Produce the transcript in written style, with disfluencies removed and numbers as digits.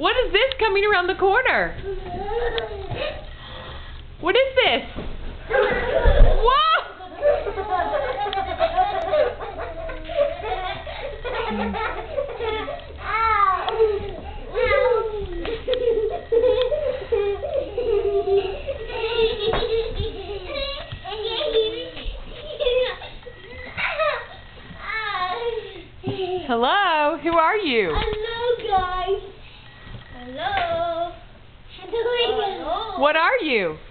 What is this coming around the corner? What is this? Whoa! Hello, who are you? Hello, guys. Hello. Hello. What are you?